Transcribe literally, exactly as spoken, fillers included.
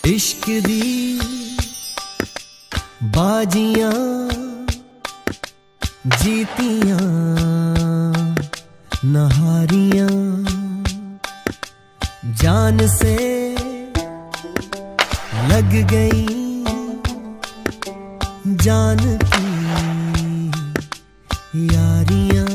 इश्क दी बाजियां जीतियां नहारियां जान से लग गई जान की यारियां।